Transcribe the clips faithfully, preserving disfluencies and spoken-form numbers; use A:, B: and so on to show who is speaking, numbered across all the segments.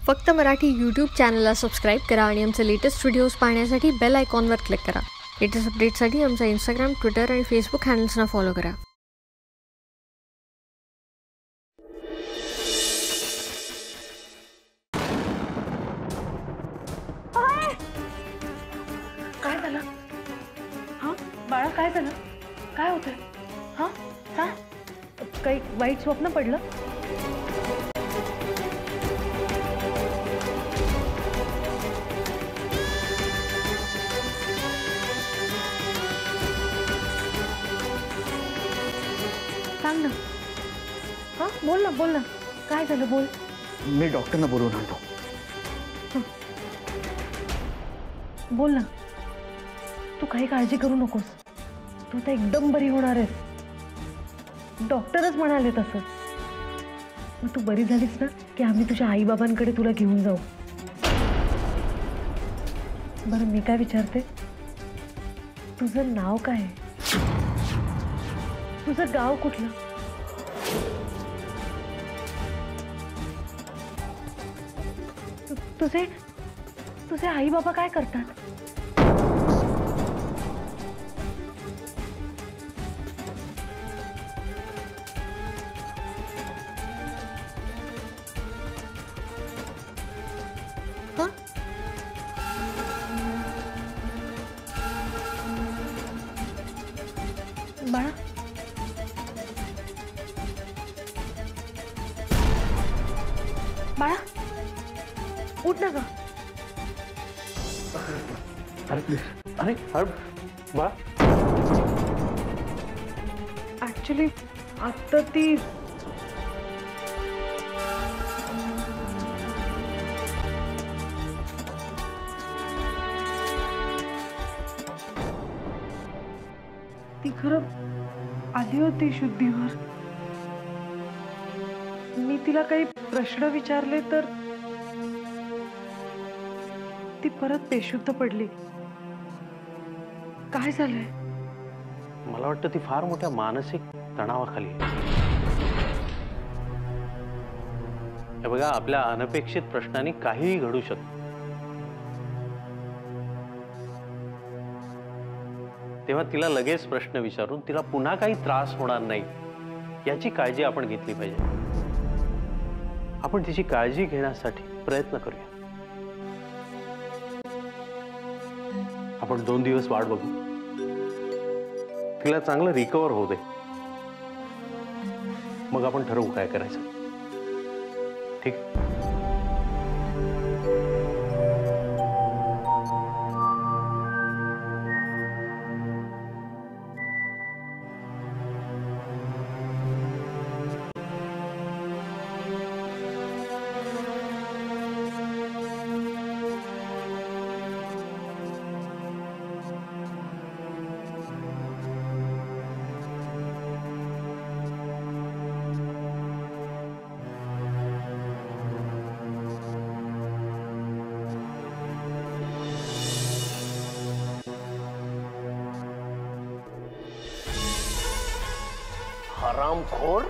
A: फक्त मराठी यूट्यूब चॅनलला सबस्क्राईब करा आणि आमचे लेटेस्ट व्हिडिओज पाहण्यासाठी बेल आयकॉनवर क्लिक करा. लेटेस्ट अपडेट्ससाठी आमचा इंस्टाग्राम, ट्विटर आणि फेसबुक हँडल्सना फॉलो करा.
B: काय झालं? हां बाळा, काय झालं? काय होतंय? हां सांग. काही वाईट स्वप्न पडलं? सांग ना. हां बोल ना बोल ना काय झालं बोल.
C: मी डॉक्टरना बोलवून आणतो.
B: बोल ना. तू काही काळजी करू नकोस. तू आता एकदम बरी होणार आहेस. डॉक्टरच म्हणाले तसं. मग तू बरी झालीस ना की आम्ही तुझ्या आई बाबांकडे तुला घेऊन जाऊ. बरं मी काय विचारते, तुझं नाव काय आहे? तुझं गाव कुठलं? तुझे तुझे आई बाबा काय करतात? बाळा बाळा उठ ना ग.
C: अरे अरे बाळा,
B: ऍक्च्युली आता ती ती खरं आली होती शुद्धीवर. मी तिला काही प्रश्न विचारले तर ती परत बेशुद्ध पडली. काय झालंय?
D: मला वाटतं ती फार मोठ्या मानसिक तणावाखाली आहे. हे बघा, आपल्या अनपेक्षित प्रश्नांनी काहीही घडू शकतं. तेव्हा तिला लगेच प्रश्न विचारून तिला पुन्हा काही त्रास होणार नाही याची काळजी आपण घेतली पाहिजे. आपण तिची काळजी घेण्यासाठी प्रयत्न करूया. आपण दोन दिवस वाट बघू. तिला चांगलं रिकवर होऊ दे, मग आपण ठरवू काय करायचं. ठीक?
E: हरामखोर,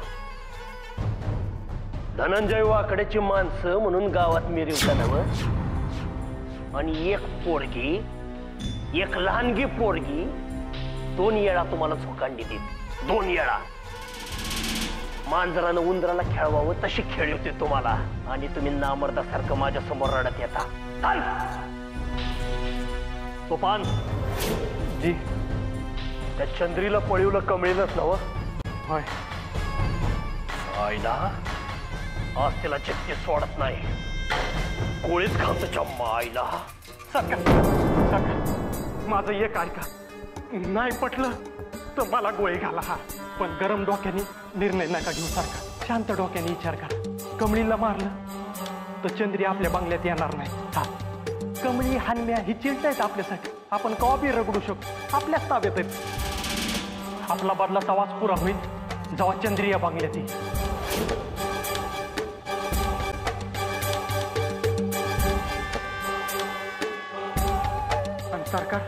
E: धनंजय वाकड्याची माणसं म्हणून गावात मिरवताना आणि एक पोरगी, एक लहानगी पोरगी दोन येळा तुम्हाला झोकांडी देत. दोन येळा मांजरानं उंदराला खेळवावं तशी खेळली होती तुम्हाला, आणि तुम्ही नामर्दासारखं माझ्या समोर रडत येता. चाल सोपान
C: जी.
E: त्या चंद्रीला पळवलं कमळीनच नवं.
C: होय.
E: आईला आज तिला चित्ती सोडत नाही. गोळीत खांतच्या माईला.
C: सरकार सरकार माझं एक ऐका. नाही पटलं तर मला गोळी घाला. हा पण गरम डोक्याने निर्णय नका घेऊ. सरकार शांत डोक्याने विचार करा. कमळीला मारलं तर चंद्री आपल्या बंगल्यात येणार नाही. हा कमळी हानम्या ही चिंता आहेत आपल्यासाठी. आपण कवा बी रगडू शकतो. आपल्याच ताब्यात आहेत. आपला बदलाचा वास पुरा होईल जेव्हा चंद्री या बंगल्यात येईल. आणि सरकार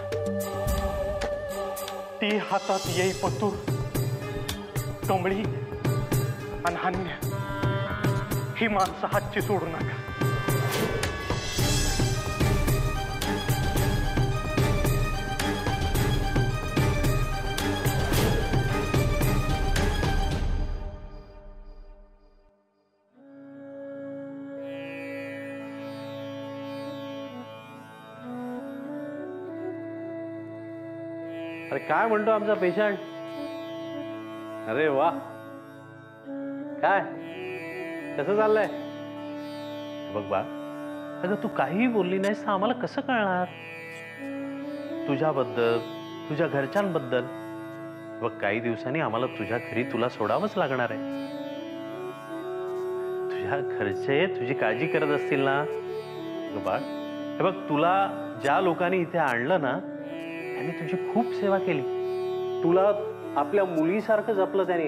C: ती हातात येई पतूर, कमळी आणि हान्य ही माणसं हातची सोडू नका.
D: अरे काय म्हणतो आमचा पेशंट? अरे वा, काय कसं चाललंय? बघ बा, अगं तू काहीही बोलली नाहीस तर आम्हाला कसं कळणार तुझ्याबद्दल, तुझ्या घरच्यांबद्दल? बघ, काही दिवसांनी आम्हाला तुझ्या घरी तुला सोडावंच लागणार आहे. तुझ्या घरचे तुझी काळजी करत असतील ना बाळ? हे बघ, तुला ज्या लोकांनी इथे आणलं ना त्यांनी तुझी खूप सेवा केली. तुला आपल्या मुलीसारखं जपलं त्याने.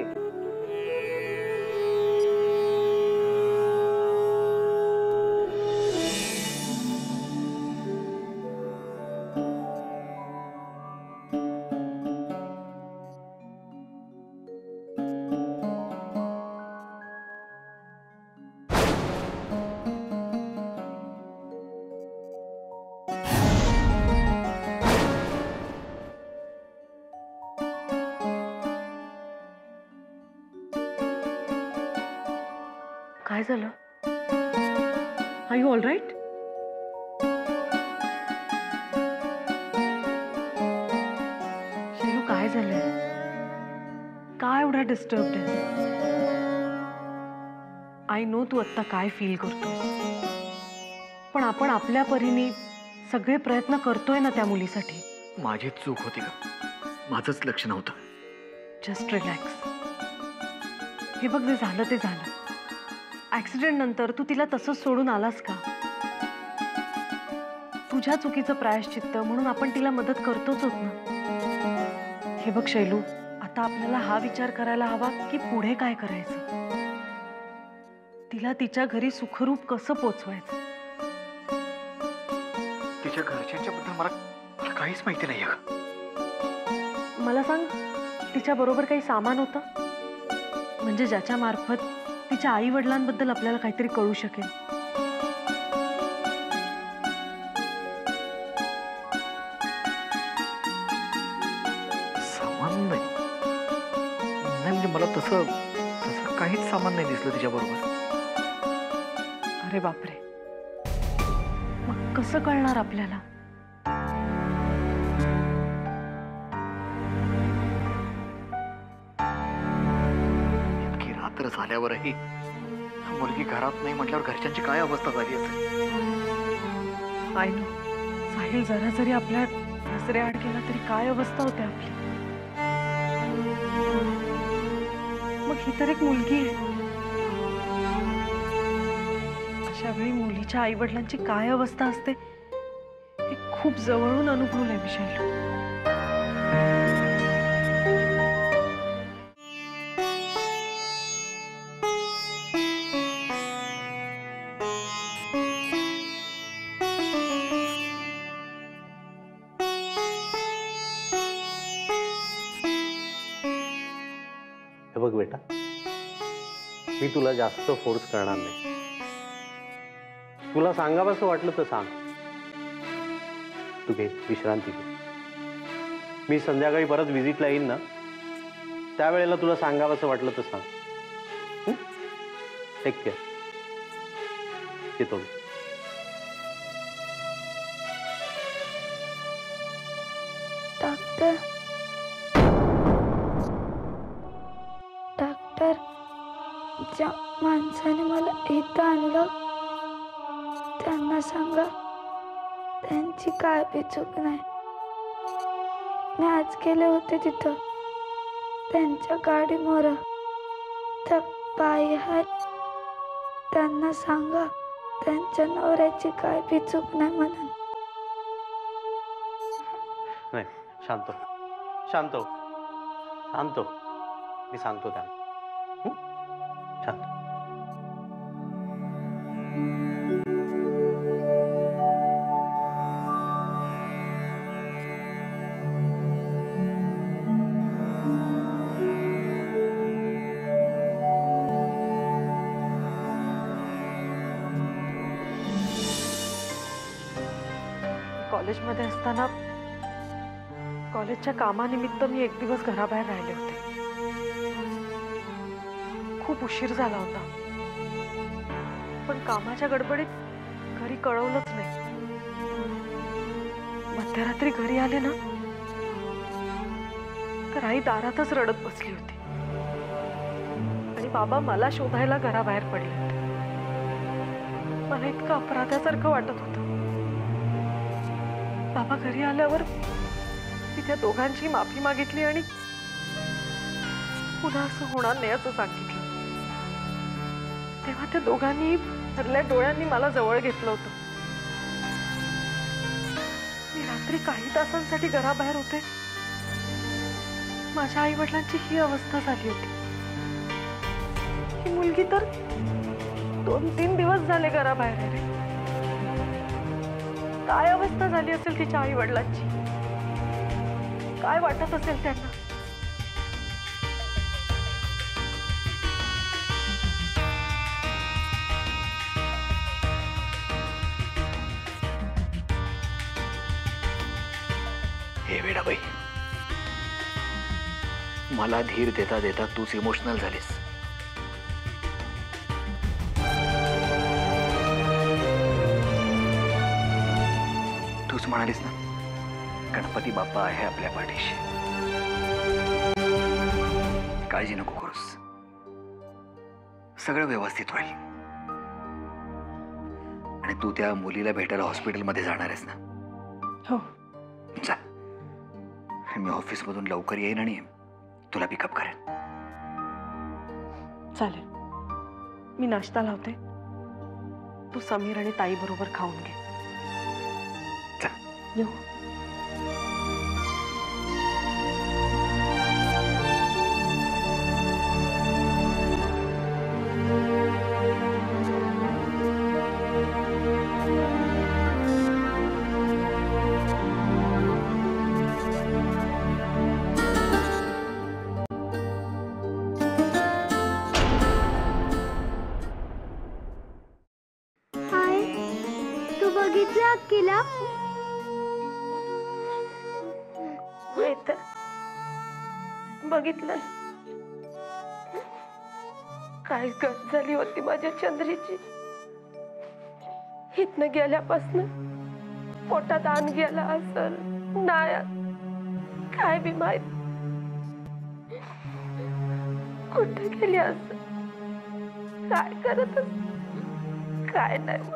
B: काय झालं? Are you all right? Shailu, काय झालंय? काय एवढा डिस्टर्ब्ड आहे? आय नो तू आत्ता काय फील करतोस, पण आपण आपल्या परीने सगळे प्रयत्न करतोय ना त्या मुलीसाठी.
F: माझी चूक होती का? माझंच लक्ष नव्हतं.
B: Just relax. हे बघ, जे झालं ते झालं. ऍक्सिडेंट नंतर तू तिला तसंच सोडून आलास का? तुझ्या चुकीचं प्रायश्चित्त म्हणून आपण तिला मदत करतोच होत ना. हे बघ शैलू, आता आपल्याला हा विचार करायला हवा की पुढे काय करायचं, तिला तिच्या घरी सुखरूप कसं पोचवायचं.
F: तिच्या घरच्यांच्या बद्दल मला मला काहीच माहिती नाही का?
B: मला सांग, तिच्या बरोबर काही सामान होतं म्हणजे ज्याच्या मार्फत तिच्या आई वडिलांबद्दल आपल्याला काहीतरी कळू शकेल?
F: सामान नाही नाही म्हणजे मला तसं तसं काहीच सामान नाही दिसलं तिच्याबरोबर.
B: अरे बापरे, मग कसं कळणार आपल्याला?
F: इतकी रात्र झाल्यावरही मुलगी घरात नाही म्हटल्यावर घरच्यांची काय अवस्था झाली असेल?
B: आय नो, साहिल जरा जरी आपल्या नजरेआड गेला तरी काय अवस्था होते आपली. मग ही तर एक मुलगी आहे. अशा वेळी मुलीच्या आई वडिलांची काय अवस्था असते हे खूप जवळून अनुभवलंय मी शैलू.
D: हे बघ बेटा, मी तुला जास्त फोर्स करणार नाही. तुला सांगावंसं वाटलं तर सांग. तू घे विश्रांती घे. मी संध्याकाळी परत व्हिजिटला येईन ना, त्यावेळेला तुला सांगावंसं वाटलं तर सांग. Take care. येतो मी.
G: डॉक्टर डॉक्टर ज्या माणसाने मला इथं आणलं त्यांना सांगा त्यांची काय बी चूक नाही. मी आज गेले होते तिथं त्यांच्या गाडीमोर. त्या बाई आहेत, त्यांना सांगा त्यांच्या नवऱ्याची काय बी चूक नाही म्हणून.
D: नाही, शांत हो, शांत हो, शांत हो. मी सांगतो त्यांना. शांत.
B: कॉलेजमध्ये असताना कॉलेजच्या कामानिमित्त मी एक दिवस घराबाहेर राहिले होते. खूप उशीर झाला होता, पण कामाच्या गडबडीत घरी कळवलंच नाही. मध्यरात्री घरी आले ना तर आई दारातच रडत बसली होती आणि बाबा मला शोधायला घराबाहेर पडले होते. मला इतकं अपराधासारखं वाटत होतं. बाबा घरी आल्यावर मी त्या दोघांची माफी मागितली आणि पुन्हा असं होणार नाही असं सांगितलं. तेव्हा त्या दोघांनी भरल्या डोळ्यांनी मला जवळ घेतलं होतं. मी रात्री काही तासांसाठी घराबाहेर होते. माझ्या आई वडिलांची ही अवस्था झाली होती. ही मुलगी तर दोन तीन दिवस झाले घराबाहेर आहे रे. काय अवस्था झाली असेल तिच्या आई वडिलांची, काय वाटत असेल त्यांना.
F: हे वेडाबाई, मला धीर देता देता तूच इमोशनल झालीस. तूच म्हणालीस ना, गणपती बाप्पा आहे आपल्या पाठीशी, काळजी नको करूस, सगळं व्यवस्थित होईल. आणि तू त्या मुलीला भेटायला हॉस्पिटलमध्ये जाणार आहेस ना?
B: हो.
F: जा, मी ऑफिस मधून लवकर येईन आणि तुला पिकअप करेन.
B: चालेल, मी नाश्ता लावते. तू समीर आणि ताई बरोबर खाऊन घे.
F: जा.
B: येऊ.
G: बघितलं अक्कीला?
B: बघितलं. काय गत झाली होती माझ्या चंद्रीची. इथनं गेल्यापासून पोटात आण गेला असल नाही काय बी माहित. कुठे गेली असल, काय करत काय नाही.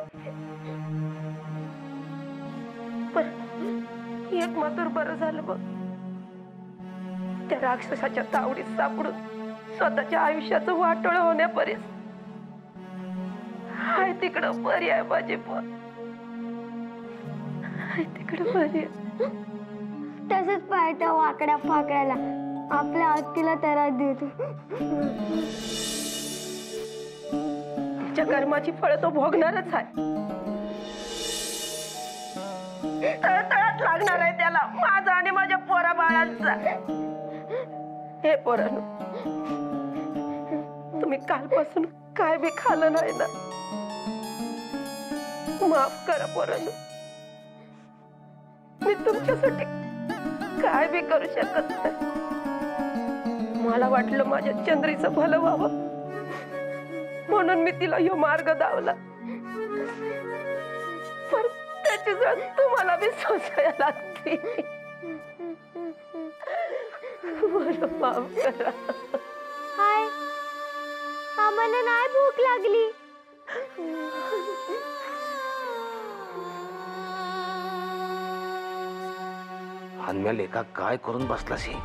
B: एक मात्र बरं झालं बघ, त्या राक्षसाच्या तावडीत सापडून स्वतःच्या आयुष्याचं वाटोळ होण्यापर्यंत हाय तिकडं बरी आहे माझी पण. हाय तिकडं बरी आहे.
G: तसंच पाहता वाकड्या फाकड्याला आपल्या अक्कीला त्रास देतो.
B: तिच्या कर्माची फळं तो भोगणारच आहे. तळतळात लागणार आहे त्याला, माझा आणि माझ्या पोरा बाळांचा. हे पोरांनो, तुम्ही कालपासून काय बी खाल्लं नाही ना, माफ करा पोरांनो. मी तुमच्यासाठी काय बी करू शकत नाही. मला वाटलं माझ्या चंद्रीचं भलं व्हावं म्हणून मी तिला ह्यो मार्ग दावला. पण त्याची जण तुम्हाला बी सोसायला लागते. मला माफ करा.
G: हाय, आम्हाला नाही भूक लागली.
H: अन्म्या लेखा काय करून बसलास हे?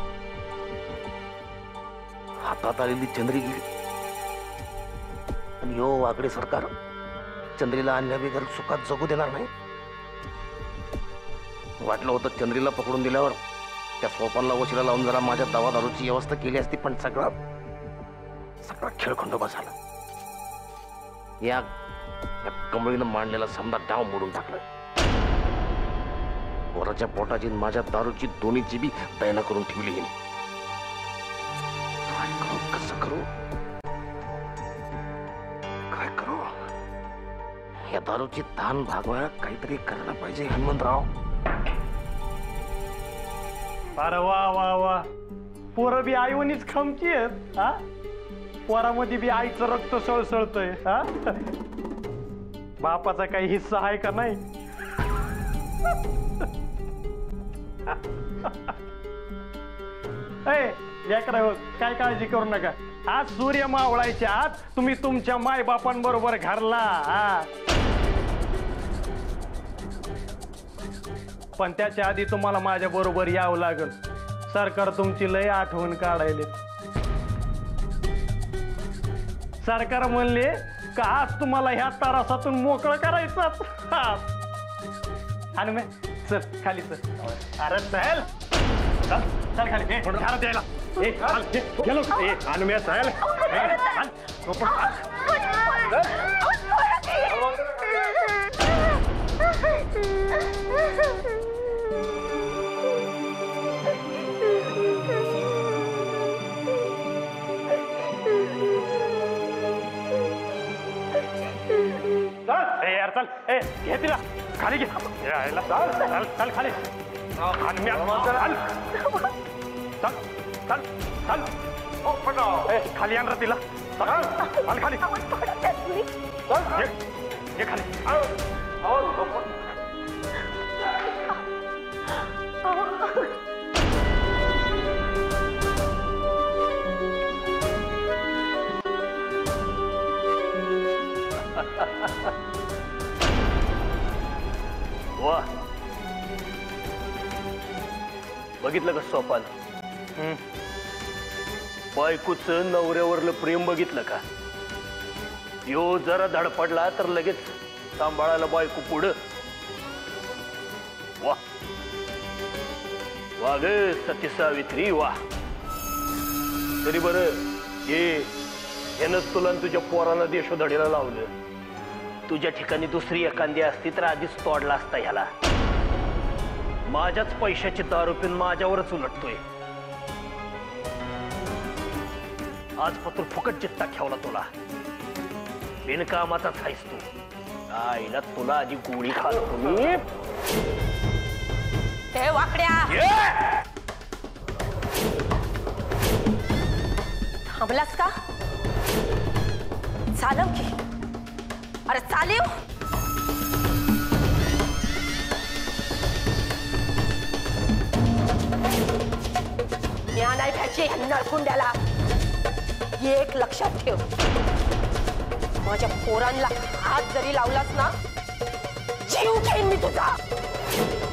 H: हातात आलेली चंद्री गेली आणि यो वाकडे सरकार चंद्रीला अन्म्या बेगर सुखात जगू देणार नाही. वाटलं होतं चंद्रीला पकडून दिल्यावर त्या सोपानला वशिला लावून जरा माझ्या दवा दारूची व्यवस्था केली असती, पण सगळा सगळा खेळखंडोबा झाला. या कमळीनं मांडलेला समजा डाव मोडून टाकलं. वराच्या पोटाची माझ्या दारूची दोन्ही जिबी दैना करून ठेवली. काय करू, कसं करू, काय करू? या दारूची ताण भागवायला काहीतरी करायला पाहिजे हनुमंतराव.
C: अरे वा वा वा, पोरं बी आईवणीच खमची आहेत. हा, पोरामध्ये बी आईचं रक्त सळसळतंय. हा, बापाचा काही हिस्सा आहे का नाही? ए लेकरं हो, काय काळजी करू नका. आज सूर्य मावळायच्या आत तुम्ही तुमच्या माय बापांबरोबर घरला. हा. पण त्याच्या आधी तुम्हाला माझ्या बरोबर यावं लागल. सरकार तुमची लय आठवण काढायले. सरकार म्हणले का आज तुम्हाला ह्या तारासातून मोकळं करायचं. आणि मी चल खाली चल. अरे चल चल चल खाली. ए घरात द्यायला. ए चल गेलो. ए आणि मी चल. ए यार चल. ए घे तिला खाली घे. यायला चल चल चल खाली. आणि मी चल चल चल चल. ओ पडा. ए खाली आण रे तिला. चल चल खाली. चल ये ये खाली. आओ आओ.
E: वा बघितलं का सोपान? बायकोच नवऱ्यावरलं प्रेम बघितलं का? यो जरा धडपडला तर लगेच सांभाळायला बायको पुढं. वा वा ग सती सावित्री वा. तरी बरं हे यानंच तुला तुझ्या पोराला देशोधडीला लावलं. तुझ्या ठिकाणी दुसरी एखादी असती तर आधीच तोडला असता ह्याला. माझ्याच पैशाची दारू पिऊन माझ्यावरच उलटतोय. आज पत्र फुकट चित्ता ठेवला तुला. बिनकामाचाच आहेस तू. आईला तुला आधी गोळी खातो मी.
I: ते वाकड्या थांबलास का? चालव की. अरे चालेव. ज्ञान आहे त्याचे नळकुंड्याला. एक लक्षात ठेव. माझ्या पोरांना हात जरी लावलास ना जीव घेईन मी तुझा.